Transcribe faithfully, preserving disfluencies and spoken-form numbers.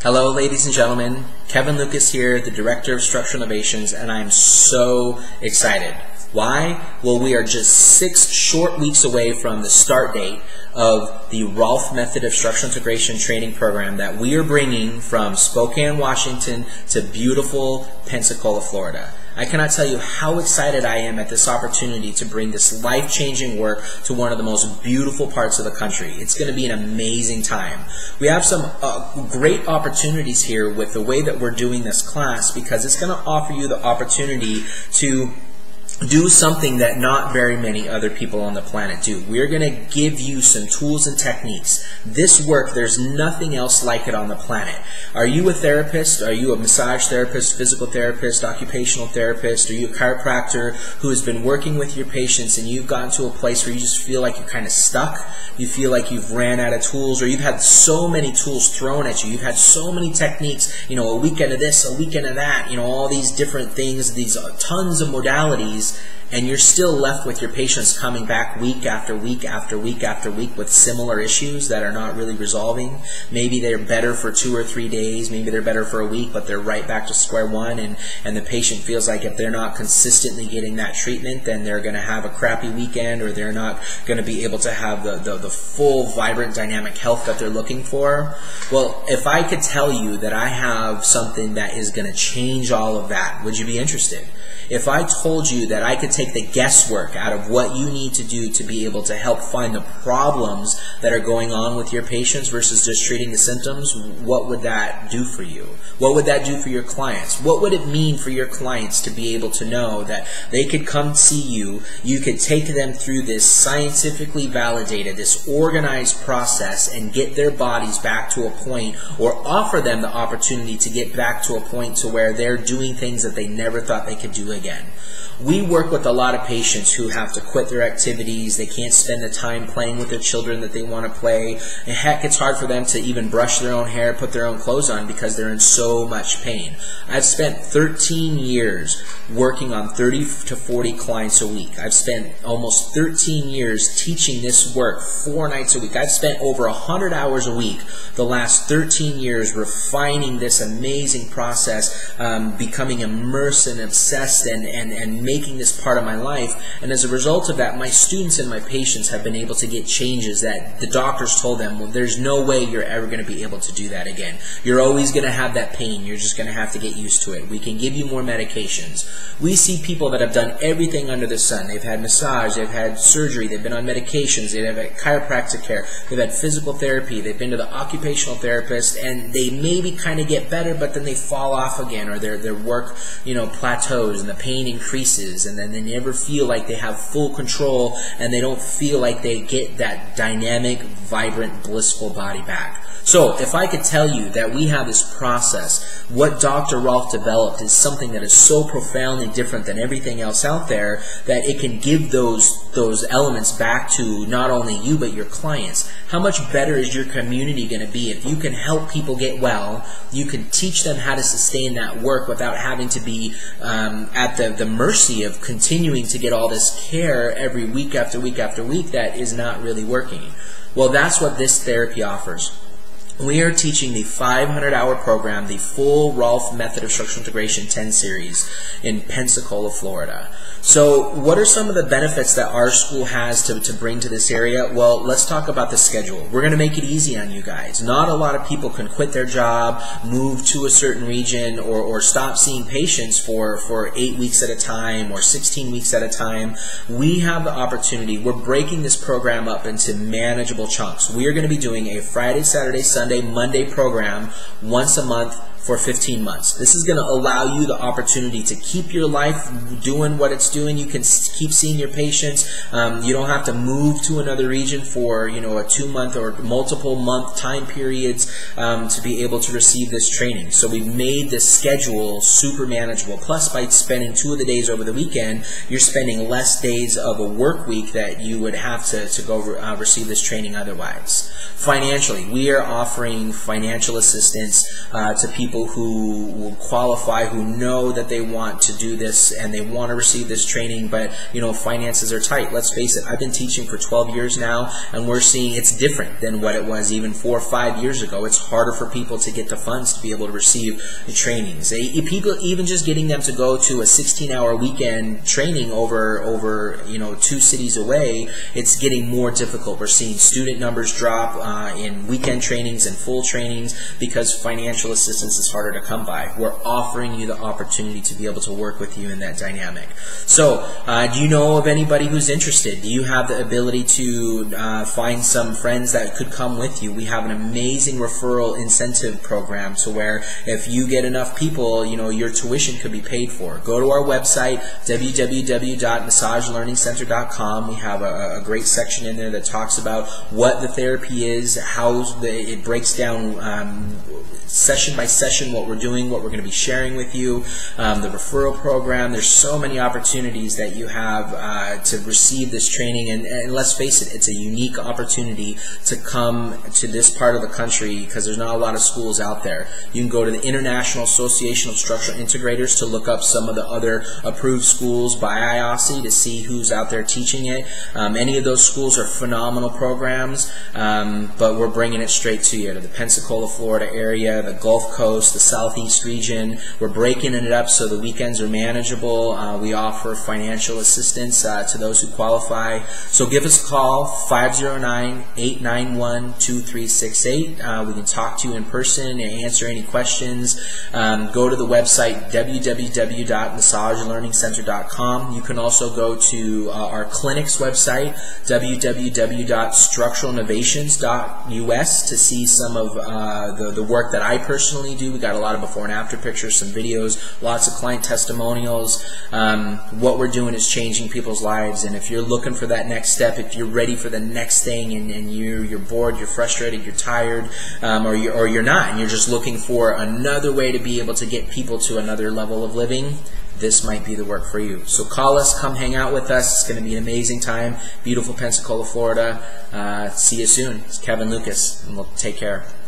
Hello, ladies and gentlemen. Kevin Lucas here, the Director of Structural Innovations, and I'm so excited. Why? Well, we are just six short weeks away from the start date of the Rolf Method of Structural Integration training program that we are bringing from Spokane, Washington to beautiful Pensacola, Florida. I cannot tell you how excited I am at this opportunity to bring this life-changing work to one of the most beautiful parts of the country. It's going to be an amazing time. We have some uh, great opportunities here with the way that we're doing this class, because it's going to offer you the opportunity to do something that not very many other people on the planet do. We're going to give you some tools and techniques. This work, there's nothing else like it on the planet. Are you a therapist? Are you a massage therapist, physical therapist, occupational therapist? Are you a chiropractor who has been working with your patients and you've gotten to a place where you just feel like you're kind of stuck? You feel like you've ran out of tools, or you've had so many tools thrown at you. You've had so many techniques, you know, a weekend of this, a weekend of that, you know, all these different things, these uh, tons of modalities. And you're still left with your patients coming back week after week after week after week with similar issues that are not really resolving. Maybe they're better for two or three days, maybe they're better for a week, but they're right back to square one, and, and the patient feels like if they're not consistently getting that treatment, then they're going to have a crappy weekend, or they're not going to be able to have the, the, the full, vibrant, dynamic health that they're looking for. Well, if I could tell you that I have something that is going to change all of that, would you be interested? If I told you that I could take the guesswork out of what you need to do to be able to help find the problems that are going on with your patients versus just treating the symptoms, what would that do for you? What would that do for your clients? What would it mean for your clients to be able to know that they could come see you, you could take them through this scientifically validated, this organized process, and get their bodies back to a point, or offer them the opportunity to get back to a point to where they're doing things that they never thought they could do again. We work with a lot of patients who have to quit their activities. They can't spend the time playing with their children that they want to play. And heck, it's hard for them to even brush their own hair, put their own clothes on, because they're in so much pain. I've spent thirteen years working on thirty to forty clients a week. I've spent almost thirteen years teaching this work four nights a week. I've spent over one hundred hours a week the last thirteen years refining this amazing process, um, becoming immersed and obsessed and, and, and making this part of my life. And as a result of that, my students and my patients have been able to get changes that the doctors told them, well, there's no way you're ever going to be able to do that again. You're always going to have that pain. You're just going to have to get used to it. We can give you more medications. We see people that have done everything under the sun. They've had massage, they've had surgery, they've been on medications, they've had chiropractic care, they've had physical therapy, they've been to the occupational therapist, and they maybe kind of get better, but then they fall off again, or their, their work, you know, plateaus, and the pain increases, and then they never feel like they have full control, and they don't feel like they get that dynamic, vibrant, blissful body back. So if I could tell you that we have this process, what Doctor Rolf developed is something that is so profoundly different than everything else out there, that it can give those those elements back to not only you but your clients. How much better is your community going to be if you can help people get well, you can teach them how to sustain that work without having to be um, at the, the mercy of continuing to get all this care every week after week after week that is not really working. Well, that's what this therapy offers. We are teaching the five hundred hour program, the full Rolf Method of Structural Integration ten series in Pensacola, Florida. So what are some of the benefits that our school has to, to bring to this area? Well, let's talk about the schedule. We're going to make it easy on you guys. Not a lot of people can quit their job, move to a certain region, or, or stop seeing patients for, for eight weeks at a time or sixteen weeks at a time. We have the opportunity. We're breaking this program up into manageable chunks. We are going to be doing a Friday, Saturday, Sunday, Monday program once a month for fifteen months. This is going to allow you the opportunity to keep your life doing what it's doing. You can keep seeing your patients. Um, you don't have to move to another region for, you know, a two-month or multiple month time periods um, to be able to receive this training. So we've made this schedule super manageable. Plus, by spending two of the days over the weekend, you're spending less days of a work week that you would have to, to go uh, receive this training otherwise. Financially, we are offering financial assistance uh, to people people who will qualify, who know that they want to do this and they want to receive this training, but you know, finances are tight. Let's face it, I've been teaching for twelve years now, and we're seeing it's different than what it was even four or five years ago. It's harder for people to get the funds to be able to receive the trainings. They, people, even just getting them to go to a sixteen hour weekend training over over you know two cities away, it's getting more difficult. We're seeing student numbers drop uh, in weekend trainings and full trainings because financial assistance is harder to come by. We're offering you the opportunity to be able to work with you in that dynamic. So, uh, do you know of anybody who's interested? Do you have the ability to uh, find some friends that could come with you? We have an amazing referral incentive program, so where if you get enough people, you know, your tuition could be paid for. Go to our website, w w w dot massage learning center dot com. We have a, a great section in there that talks about what the therapy is, how the, it breaks down um, session by session what we're doing, what we're going to be sharing with you, um, the referral program. There's so many opportunities that you have uh, to receive this training, and, and let's face it, it's a unique opportunity to come to this part of the country because there's not a lot of schools out there. You can go to the International Association of Structural Integrators to look up some of the other approved schools by I O S I to see who's out there teaching it. Um, any of those schools are phenomenal programs, um, but we're bringing it straight to you, to the Pensacola, Florida area, the Gulf Coast, the Southeast region. We're breaking it up so the weekends are manageable. Uh, we offer financial assistance uh, to those who qualify. So give us a call, five zero nine, eight nine one, two three six eight. Uh, we can talk to you in person and answer any questions. Um, go to the website, w w w dot massage learning center dot com. You can also go to uh, our clinic's website, w w w dot structural innovations dot u s, to see some of uh, the, the work that I personally do. We got a lot of before and after pictures, some videos, lots of client testimonials. Um, what we're doing is changing people's lives, and if you're looking for that next step, if you're ready for the next thing, and, and you're, you're bored, you're frustrated, you're tired, um, or, you're, or you're not, and you're just looking for another way to be able to get people to another level of living, this might be the work for you. So call us, come hang out with us. It's going to be an amazing time. Beautiful Pensacola, Florida. Uh, see you soon. It's Kevin Lucas, and we'll take care.